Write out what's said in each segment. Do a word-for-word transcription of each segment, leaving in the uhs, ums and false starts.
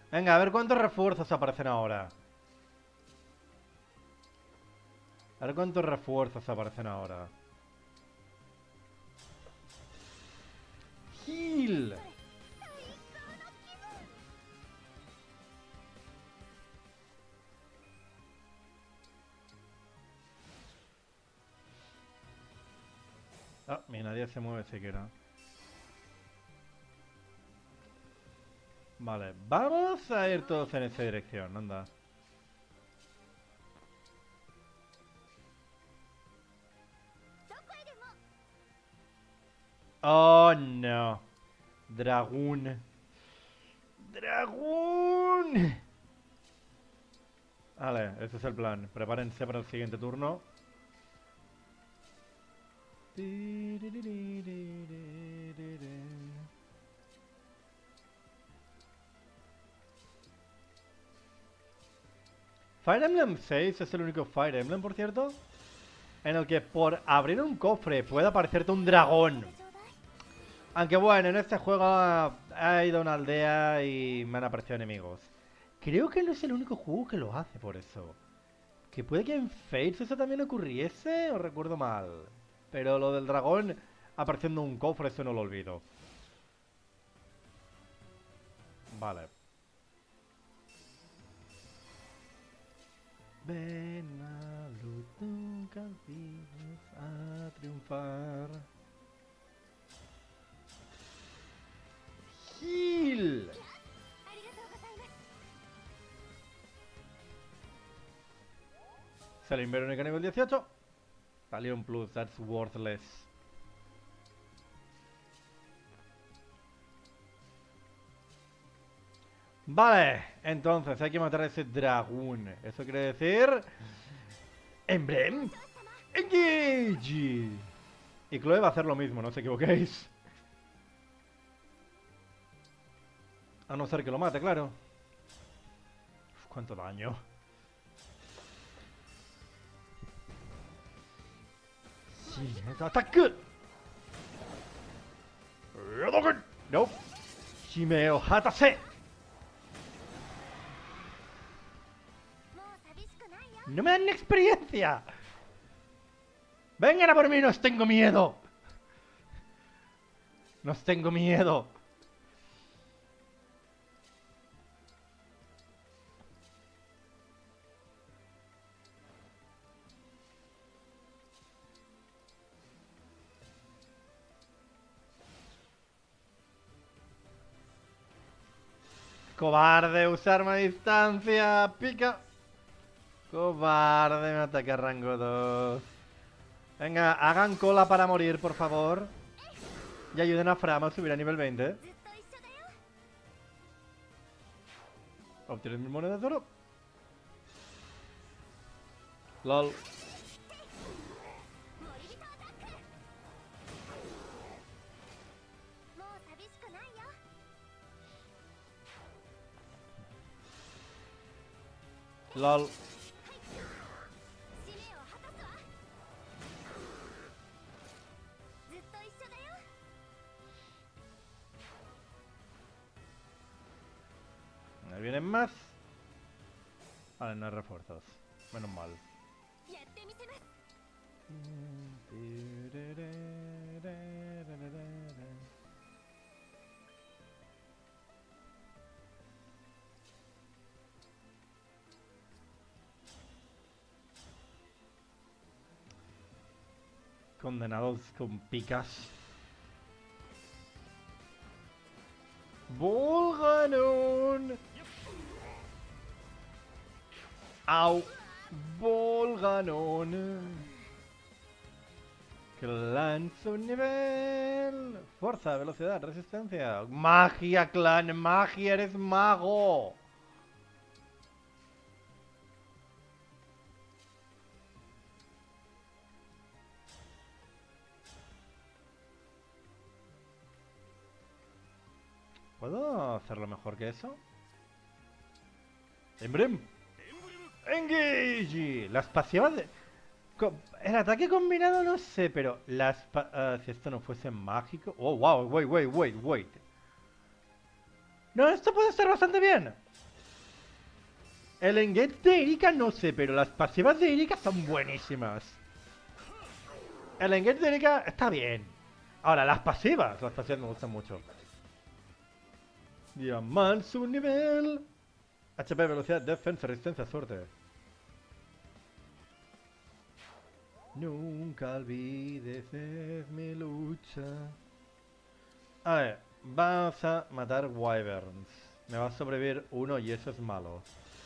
Venga, a ver cuántos refuerzos aparecen ahora. A ver cuántos refuerzos aparecen ahora. Heal. Ah, mira, nadie se mueve siquiera. Vale, vamos a ir todos en esa dirección, anda. Oh, no. Dragón. Dragón. Vale, ese es el plan. Prepárense para el siguiente turno. Fire Emblem seis es el único Fire Emblem, por cierto, en el que por abrir un cofre puede aparecerte un dragón. Aunque bueno, en este juego ha ido a una aldea y me han aparecido enemigos. Creo que no es el único juego que lo hace por eso. Que puede que en Fates eso también ocurriese, o recuerdo mal. Pero lo del dragón apareciendo un cofre, eso no lo olvido. Vale. Ven a Luton Campos a triunfar. Heal. Sale Inverónica nivel dieciocho. Talion Plus, that's worthless. Vale, entonces hay que matar a ese dragón. Eso quiere decir... Emblem Engage. Y Chloe va a hacer lo mismo, no os equivoquéis. A no ser que lo mate, claro. Uf, cuánto daño. Sí, ataque. No. Shimeo Hatase. No me dan experiencia. Vengan a por mí, no os tengo miedo. No os tengo miedo. Cobarde, usar arma a distancia. Pica. Cobarde, me ataca a rango dos. Venga, hagan cola para morir, por favor. Y ayuden a Frama a subir a nivel veinte. Obtienes mi moneda de oro. LOL. LOL. Ahí vienen más. Vale, no hay refuerzos. Menos mal. Condenados con picas. Volganon. Au. Volganon. Que lanza un nivel. Fuerza, velocidad, resistencia. Magia, clan, magia, eres mago. ¿Puedo hacerlo mejor que eso? Emblem Engage. Las pasivas de... El ataque combinado no sé, pero las pa uh, si esto no fuese mágico... Oh, wow, wait, wait, wait, wait. No, esto puede estar bastante bien. El engage de Erika no sé, pero las pasivas de Erika son buenísimas. El engage de Erika está bien. Ahora, las pasivas. Las pasivas me gustan mucho. Diamante, su nivel. H P, velocidad, defensa, resistencia, suerte. Nunca olvides es mi lucha. A ver, vamos a matar wyverns. Me va a sobrevivir uno y eso es malo.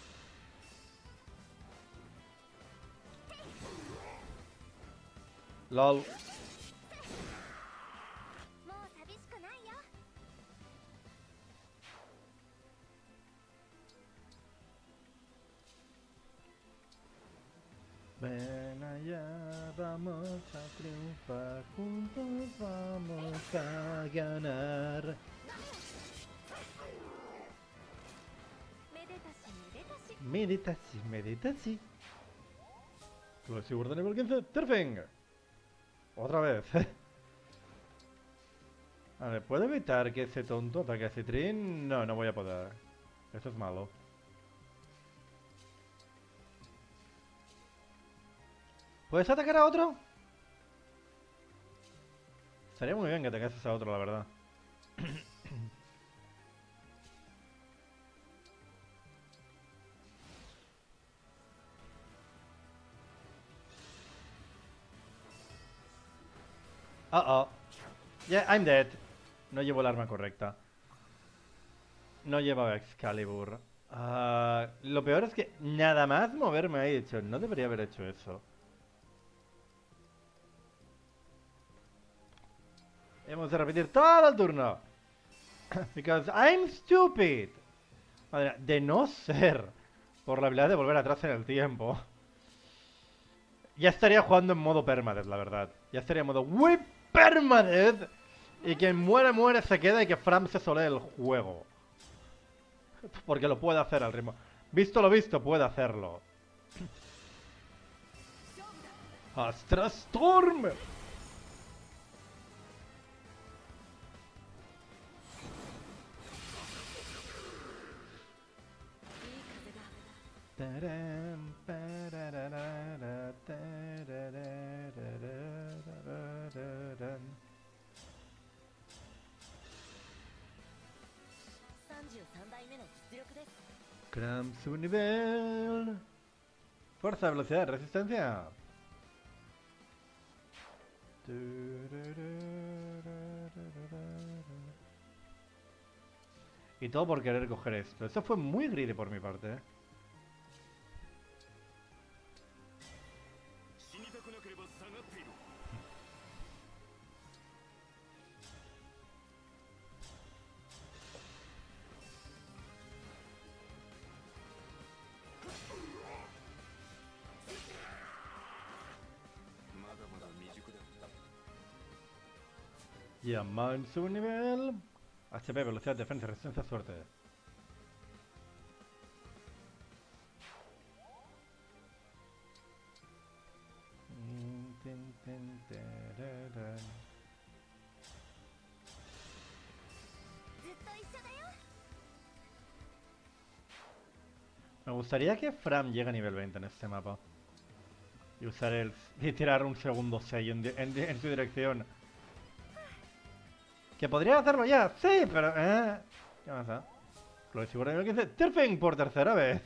LOL. Ven allá, vamos a triunfar, juntos vamos a ganar. Meditaci, meditaci. Lo seguro de nivel quince, Turfing. Otra vez. A ver, ¿puedo evitar que ese tonto ataque a Citrin? No, no voy a poder. Eso es malo. ¿Puedes atacar a otro? Estaría muy bien que atacases a otro, la verdad. Uh oh. Yeah, I'm dead. No llevo el arma correcta. No llevaba Excalibur. Uh, lo peor es que nada más moverme ha hecho. No debería haber hecho eso. Hemos de repetir todo el turno. Because I'm stupid. Madre, de no ser por la habilidad de volver atrás en el tiempo, ya estaría jugando en modo permadeath, la verdad. Ya estaría en modo Whip Permadeath. Y quien muere, muere, se queda y que Fram se solee el juego. Porque lo puede hacer al ritmo. Visto lo visto, puede hacerlo. Astra Storm. Cram su nivel. Fuerza, velocidad, resistencia. Y todo por querer coger esto. Eso fue muy greedy por mi parte, ¿eh? Llaman su nivel. H P, velocidad, defensa, resistencia, suerte. Me gustaría que Fram llegue a nivel veinte en este mapa. Y usar el... y tirar un segundo sello en, en, en su dirección. Que podría hacerlo ya, sí, pero... ¿eh? ¿Qué pasa? Lo de seguro nivel quince. Turfing por tercera vez.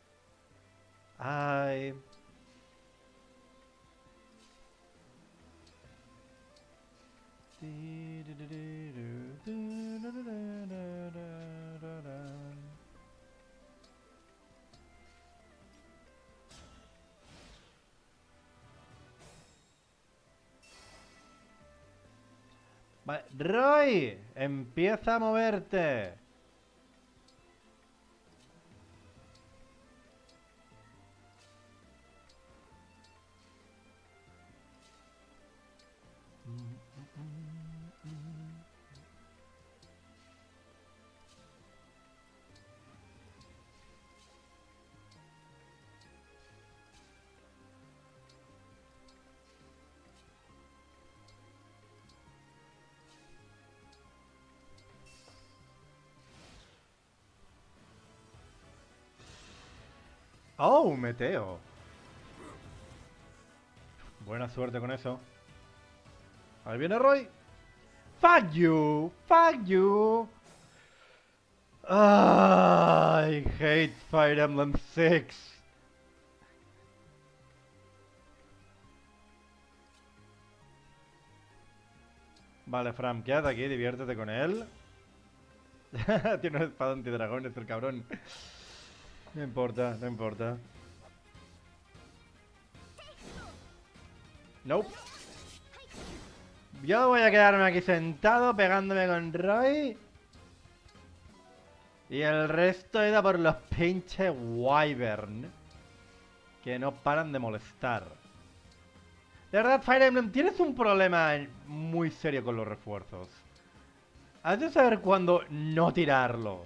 Ay... Vale, Roy, empieza a moverte. ¡Oh, meteo! Buena suerte con eso. Ahí viene Roy. ¡Fuck you! ¡Fuck you! I hate Fire Emblem Six. Vale, Fram, quédate aquí, diviértete con él. Tiene una espada antidragones el cabrón. No importa, no importa. Nope. Yo voy a quedarme aquí sentado pegándome con Roy. Y el resto irá por los pinches Wyvern. Que no paran de molestar. De verdad, Fire Emblem, tienes un problema muy serio con los refuerzos. Has de saber cuándo no tirarlos.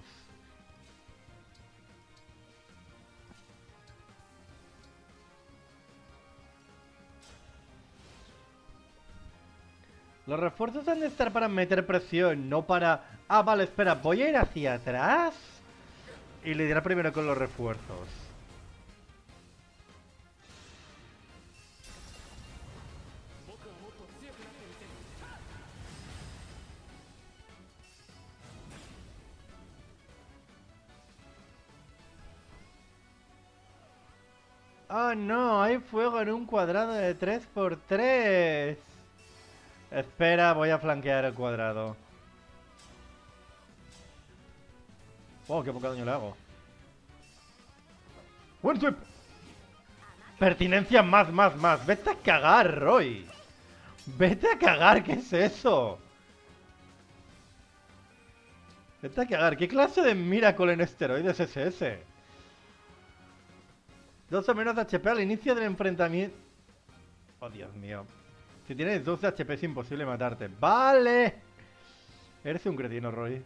Los refuerzos han de estar para meter presión, no para... Ah, vale, espera, voy a ir hacia atrás y lidiar primero con los refuerzos. ¡Oh, no! Hay fuego en un cuadrado de tres por tres. Espera, voy a flanquear el cuadrado. ¡Wow! ¡Qué poco daño le hago! ¡Buen sweep! Pertinencia más, más, más. ¡Vete a cagar, Roy! ¡Vete a cagar! ¿Qué es eso? Vete a cagar. ¿Qué clase de Miracle en esteroides es ese? doce menos H P al inicio del enfrentamiento. Oh, Dios mío. Si tienes doce H P es imposible matarte. ¡Vale! Eres un cretino, Roy.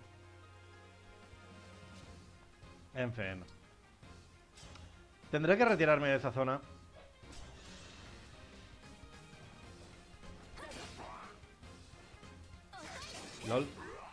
En fin. Tendré que retirarme de esa zona. LOL.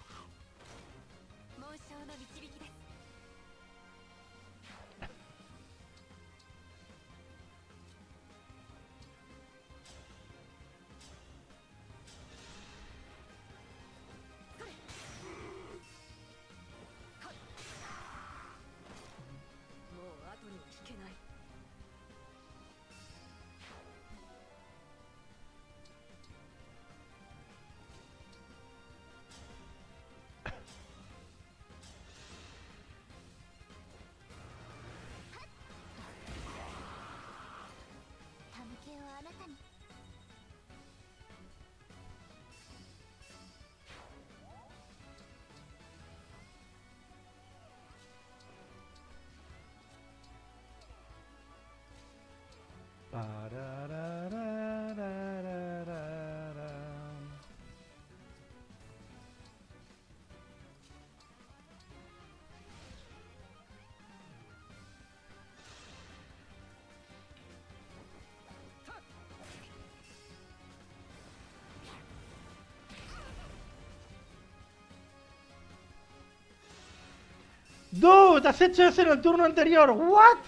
¡Dude! ¡Has hecho eso en el turno anterior! ¿What?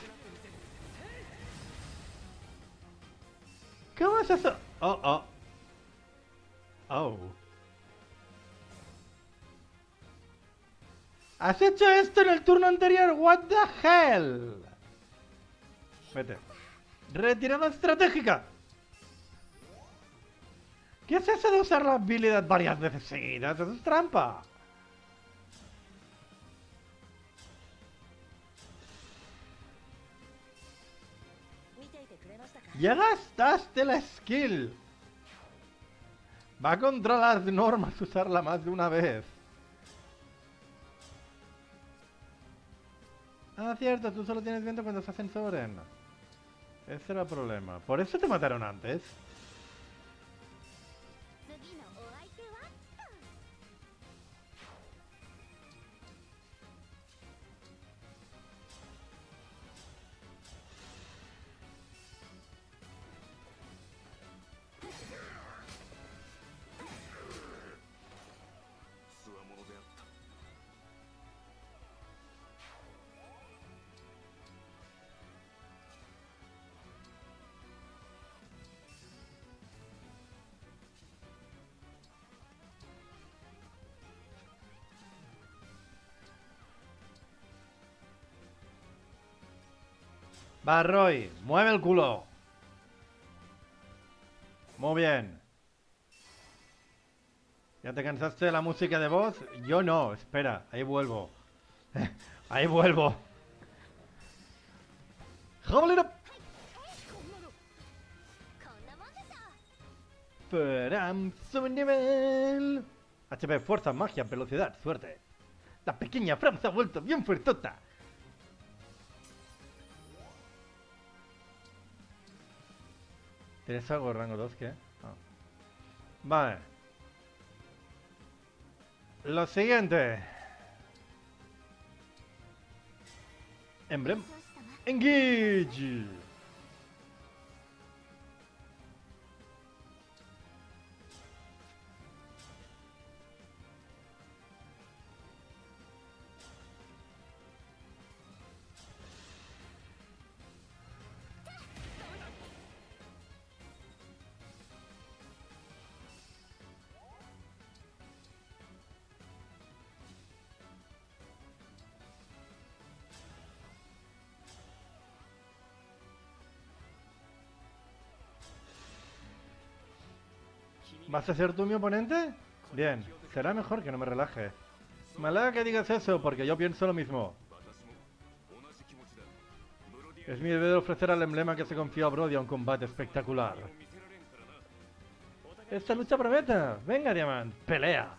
¿Cómo es eso? Oh, oh. Oh. ¿Has hecho esto en el turno anterior? ¿What the hell? Vete. Retirada estratégica. ¿Qué es eso de usar la habilidad varias veces seguidas? Eso es trampa. Ya gastaste la skill. Va contra las normas usarla más de una vez. Ah, cierto, tú solo tienes viento cuando se hacen Soren. Ese era el problema. ¿Por eso te mataron antes? Va, Roy, mueve el culo. Muy bien. ¿Ya te cansaste de la música de voz? Yo no, espera, ahí vuelvo. Ahí vuelvo. ¡Jabalina! Param, sube nivel. H P, fuerza, magia, velocidad, suerte. La pequeña Fram se ha vuelto bien fuertota. ¿Tienes algo rango dos? ¿Qué? Ah. Vale. Lo siguiente. Emblem. Engage. ¿Vas a ser tú mi oponente? Bien, será mejor que no me relaje. Me alegra que digas eso, porque yo pienso lo mismo. Es mi deber ofrecer al emblema que se confió a Brody a un combate espectacular. ¡Esta lucha promete! ¡Venga, Diamant! ¡Pelea!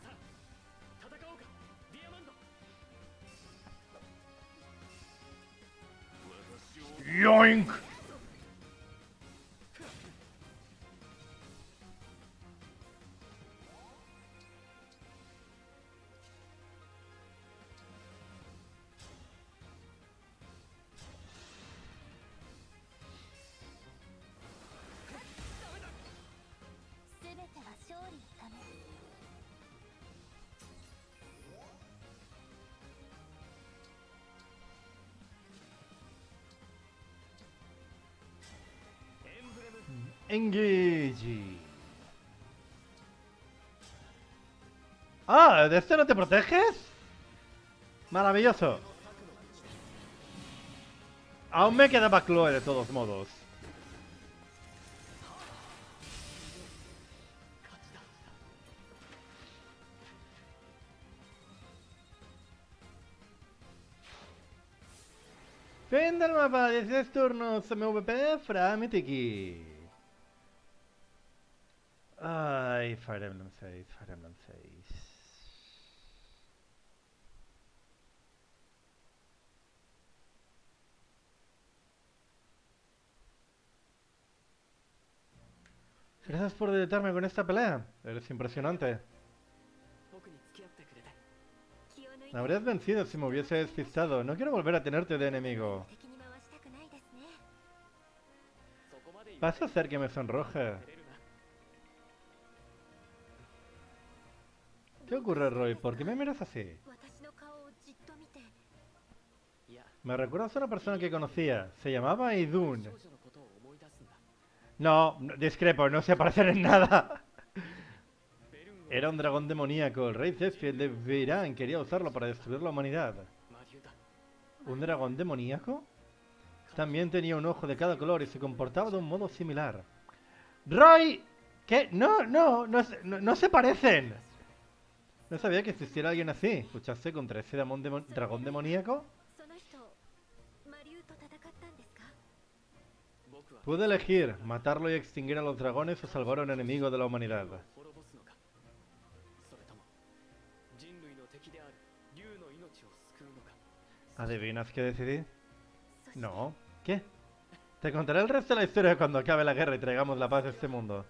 ¡Yoink! Engage. Ah, ¿de este no te proteges? Maravilloso. Aún me quedaba Chloe de todos modos. Fin del mapa, dieciséis turnos, M V P, Fram y Tiki. Ay, Fire Emblem seis, Fire Emblem seis. Gracias por deleitarme con esta pelea. Eres impresionante. Me habrías vencido si me hubiese despistado. No quiero volver a tenerte de enemigo. Vas a hacer que me sonroje. ¿Qué ocurre, Roy? ¿Por qué me miras así? Me recuerdas a una persona que conocía. Se llamaba Idun. No, discrepo, no se parecen en nada. Era un dragón demoníaco. El rey Zephyr de Veiran quería usarlo para destruir la humanidad. ¿Un dragón demoníaco? También tenía un ojo de cada color y se comportaba de un modo similar. ¡Roy! ¿Qué? No, no, no, no, no se parecen. No sabía que existiera alguien así. ¿Luchaste contra ese demon demo- dragón demoníaco? Pude elegir matarlo y extinguir a los dragones o salvar a un enemigo de la humanidad. ¿Adivinas qué decidí? No. ¿Qué? Te contaré el resto de la historia cuando acabe la guerra y traigamos la paz a este mundo.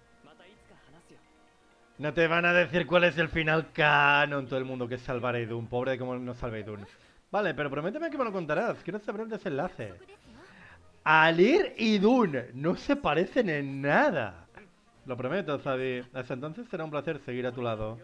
No te van a decir cuál es el final canon. Todo el mundo que es salvar a Idun. Pobre de cómo no salva a Idun. Vale, pero prométeme que me lo contarás. Quiero saber el desenlace. Alir y Idun no se parecen en nada. Lo prometo, Zabi. Hasta entonces será un placer seguir a tu lado.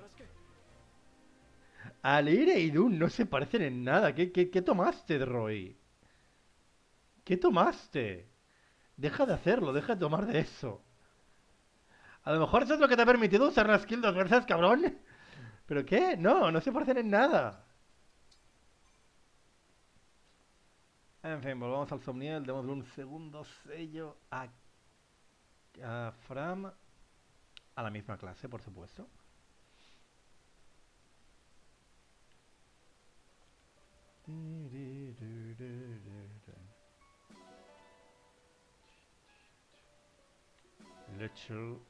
Alir e Idun no se parecen en nada. ¿Qué, qué, qué tomaste, Roy? ¿Qué tomaste? Deja de hacerlo, deja de tomar de eso. A lo mejor eso es lo que te ha permitido usar la skill dos veces, cabrón. ¿Pero qué? No, no se parecen en nada. En fin, volvamos al Somniel, démosle un segundo sello a, a Fram, a la misma clase, por supuesto. Lechel.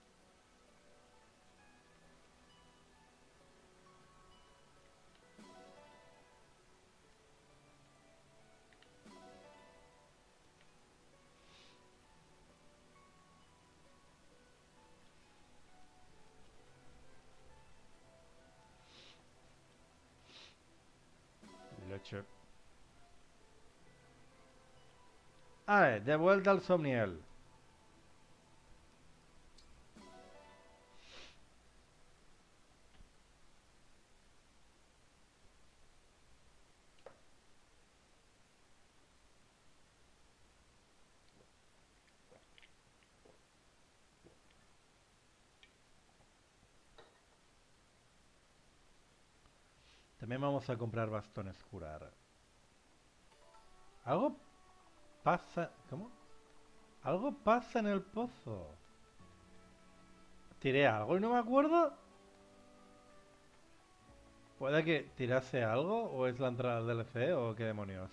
Leche. A ver, de vuelta al Somniel. También vamos a comprar bastones curar. Algo pasa... ¿Cómo? Algo pasa en el pozo. ¿Tiré algo y no me acuerdo? ¿Puede que tirase algo? ¿O es la entrada del D L C? ¿O qué demonios?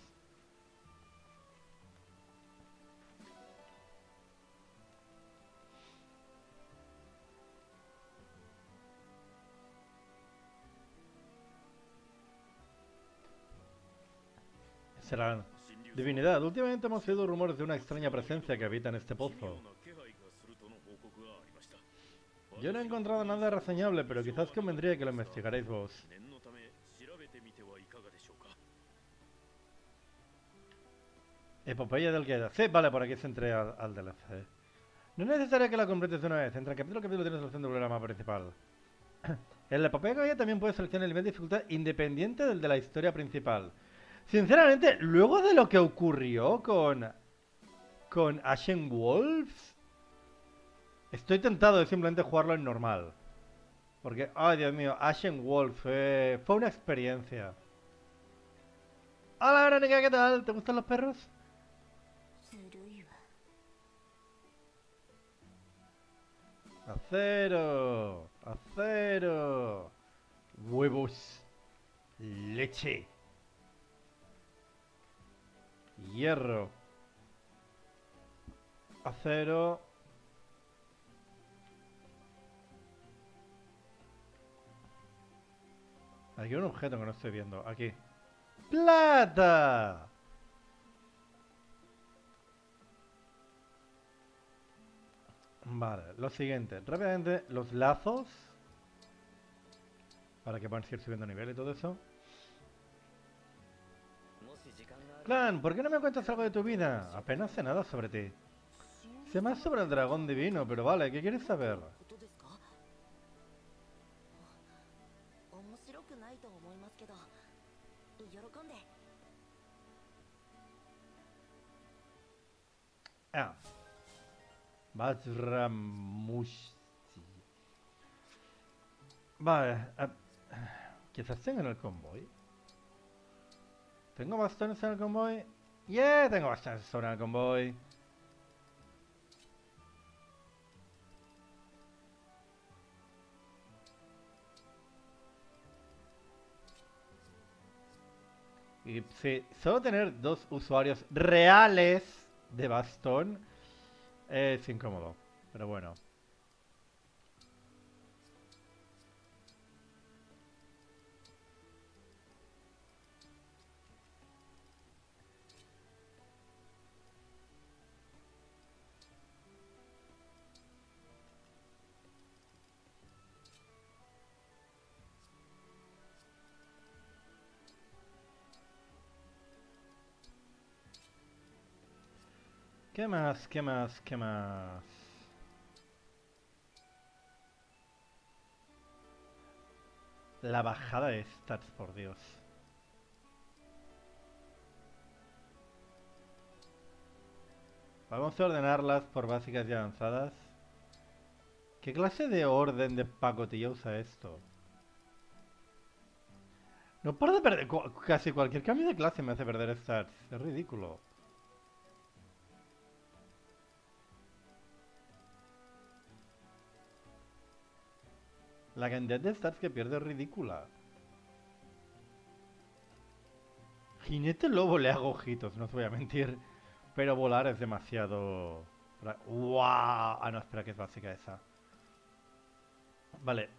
Serán... Divinidad, últimamente hemos oído rumores de una extraña presencia que habita en este pozo. Yo no he encontrado nada reseñable, pero quizás convendría que lo investigaréis vos. Epopeya del Gueda. Sí, vale, por aquí se entré al, al D L C. No es necesario que la completes de una vez. Entre capítulo y capítulo tienes solución del programa principal. En la Epopeya del Gueda también puedes seleccionar el nivel de dificultad independiente del de la historia principal. Sinceramente, luego de lo que ocurrió con... Con Ashen Wolves... Estoy tentado de simplemente jugarlo en normal. Porque, ay Dios mío, Ashen Wolf fue, fue una experiencia. Hola Verónica, ¿qué tal? ¿Te gustan los perros? Acero, acero, huevos, leche, hierro, acero. Aquí hay un objeto que no estoy viendo. Aquí. ¡Plata! Vale, lo siguiente. Rápidamente, los lazos. Para que puedan seguir subiendo nivel y todo eso. Clan, ¿por qué no me cuentas algo de tu vida? Apenas sé nada sobre ti. Sé más sobre el dragón divino, pero vale, ¿qué quieres saber? Ah. Vajramushti. Vale. Uh, quizás tengo en el convoy. ¿Tengo bastones en el convoy? Yeah, tengo bastones en el convoy. Y sí, solo tener dos usuarios reales de bastón es incómodo, pero bueno. ¿Qué más? ¿Qué más? ¿Qué más? La bajada de stats, por Dios. Vamos a ordenarlas por básicas y avanzadas. ¿Qué clase de orden de pacotilla usa esto? No paro de perder. cu- Casi cualquier cambio de clase me hace perder stats. Es ridículo. La cantidad de stats que pierde es ridícula. Jinete lobo le hago ojitos, no os voy a mentir. Pero volar es demasiado... ¡Wow! Ah, no, espera, que es básica esa. Vale.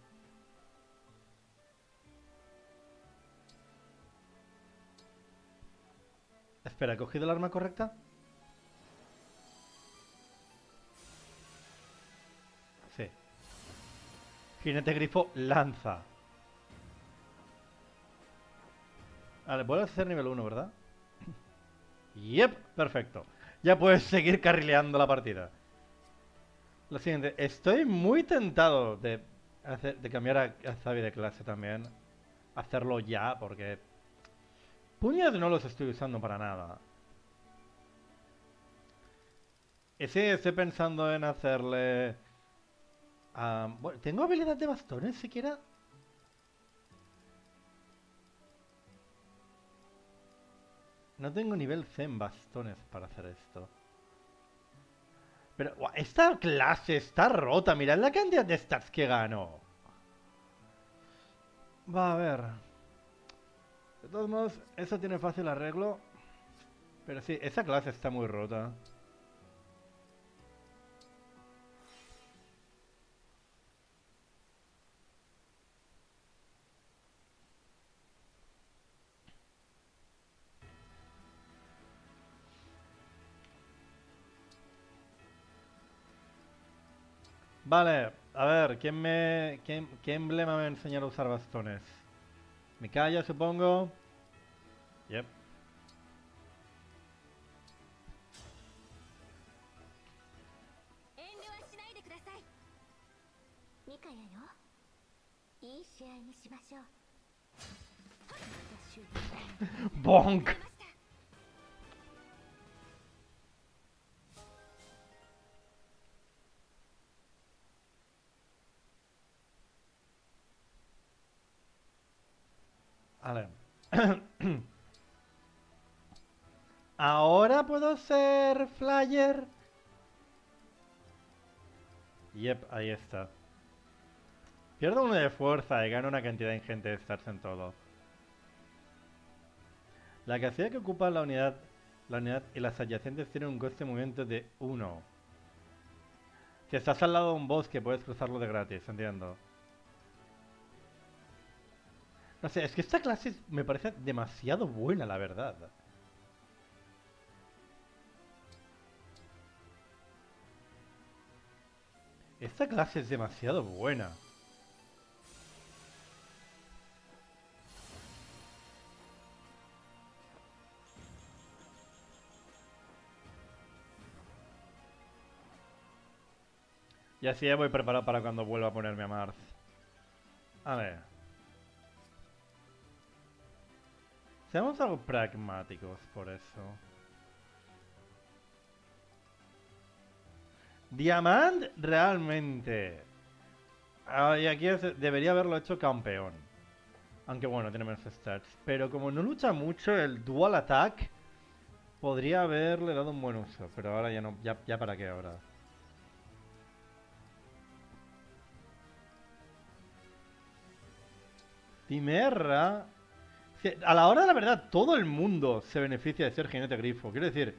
Espera, ¿he cogido el arma correcta? Sí. Jinete grifo lanza. Vale, vuelves a ser nivel uno, ¿verdad? Yep, perfecto. Ya puedes seguir carrileando la partida. Lo siguiente, estoy muy tentado de, hacer, de cambiar a, a Zabi de clase también. Hacerlo ya, porque... Puños no los estoy usando para nada. Y sí, estoy pensando en hacerle... Um, bueno, ¿tengo habilidad de bastones siquiera? No tengo nivel C en bastones para hacer esto. Pero, ¡guau! Esta clase está rota. Mirad la cantidad de stats que gano. Va a ver. De todos modos, eso tiene fácil arreglo. Pero sí, esa clase está muy rota. Vale, a ver, ¿quién me... ¿Quién, qué emblema me va a enseñar a usar bastones? Mikaya, supongo. Yep. 遠慮はしないでください。ミカヤよ、いい試合にしましょう。私 Bonk. ました。 Vale. ¿Ahora puedo ser flyer? Yep, ahí está. Pierdo uno de fuerza y gano una cantidad ingente de stats en todo. La casilla que ocupa la unidad, la unidad y las adyacentes tiene un coste de movimiento de uno. Si estás al lado de un bosque puedes cruzarlo de gratis, entiendo. No sé, es que esta clase es- me parece demasiado buena, la verdad. Esta clase es demasiado buena. Y así ya voy preparado para cuando vuelva a ponerme a Marth. A ver. Seamos algo pragmáticos por eso. Diamant realmente. Ah, y aquí es- debería haberlo hecho campeón. Aunque bueno, tiene menos stats. Pero como no lucha mucho, el dual attack podría haberle dado un buen uso. Pero ahora ya no. Ya, ya para qué ahora. Timerra. Que a la hora de la verdad, todo el mundo se beneficia de ser jinete grifo. Quiero decir,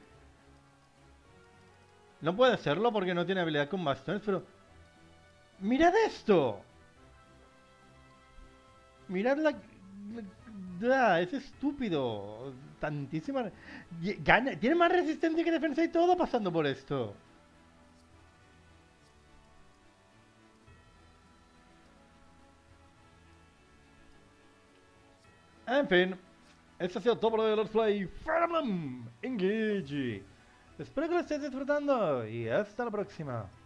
no puede serlo porque no tiene habilidad con bastones, pero... ¡Mirad esto! Mirad la... la- es estúpido. Tantísima... y- Gana... Tiene más resistencia que defensa y todo pasando por esto. En fin, esto ha sido todo por hoy de Let's Play Fire Emblem Engage. Espero que lo estéis disfrutando y hasta la próxima.